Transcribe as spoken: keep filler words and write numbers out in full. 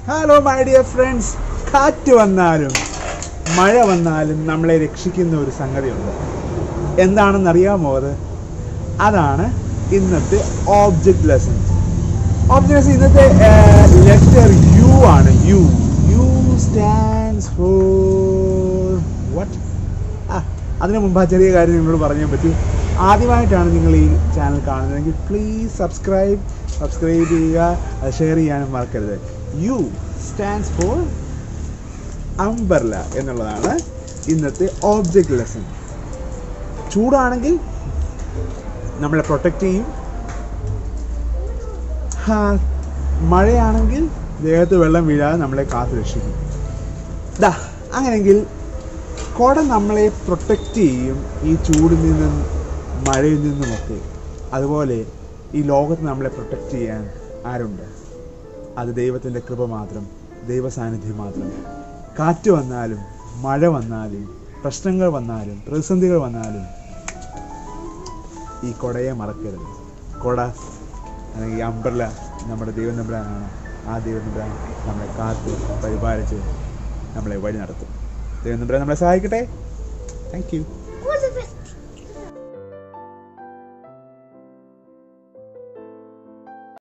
Hello my dear friends. കാറ്റ് വന്നാലും മഴ വന്നാലും നമ്മളെ രക്ഷിക്കുന്ന ഒരു സംഗതിയുണ്ട്. എന്താണെന്നറിയാമോ അത്? അതാണ് ഇന്നത്തെ ഓബ്ജക്റ്റ് ലെസൺ. ഓബ്ജക്റ്റ് ലെസൺ ഇന്നത്തെ ലെറ്റർ യു ആണ്. U U stands for what? ആ അതിന് മുമ്പ് ആ ചെറിയ കാര്യം നിങ്ങളോട് പറഞ്ഞേ പറ്റൂ. ആദ്യമായിട്ടാണ് നിങ്ങൾ ഈ ചാനൽ കാണുന്നതെങ്കിൽ പ്ലീസ് സബ്സ്ക്രൈബ് സബ്സ്ക്രൈബ് ചെയ്യുക, ഷെയർ ചെയ്യാനും മറക്കരുത്. യു സ്റ്റാൻഡ്സ് ഫോർ അംബ്രല്ല എന്നുള്ളതാണ് ഇന്നത്തെ ഓബ്ജക്റ്റ് ലെസൺ. ചൂടാണെങ്കിൽ നമ്മളെ പ്രൊട്ടക്റ്റ് ചെയ്യും. മഴയാണെങ്കിൽ ദേഹത്ത് വെള്ളം വീഴാതെ നമ്മളെ കാത്തു രക്ഷിക്കും. ദാ അങ്ങനെയെങ്കിൽ കുട നമ്മളെ പ്രൊട്ടക്റ്റ് ചെയ്യും ഈ ചൂടിൽ നിന്നും മഴയിൽ നിന്നുമൊക്കെ. അതുപോലെ ഈ ലോകത്ത് നമ്മളെ പ്രൊട്ടക്റ്റ് ചെയ്യാൻ ആരുണ്ട്? അത് ദൈവത്തിൻ്റെ കൃപ മാത്രം, ദൈവ സാന്നിധ്യം മാത്രം. കാറ്റ് വന്നാലും മഴ വന്നാലും പ്രശ്നങ്ങൾ വന്നാലും പ്രതിസന്ധികൾ വന്നാലും ഈ കുടയെ മറക്കരുത്. കുട അല്ലെങ്കിൽ അംബ്രല്ല നമ്മുടെ ദൈവം നമ്പരാനാണ്. ആ ദൈവം നമ്പരാൻ നമ്മളെ കാത്ത് പരിപാലിച്ച് നമ്മളെ വഴി നടത്തും. ദൈവം നമ്പരാൻ നമ്മളെ സഹായിക്കട്ടെ. Thank U.